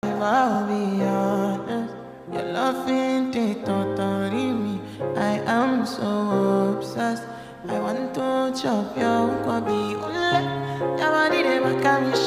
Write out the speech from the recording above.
I'll be honest, your love ain't it totally me. I am so obsessed. I want to chop your kwabi ule. Yabadi de bakami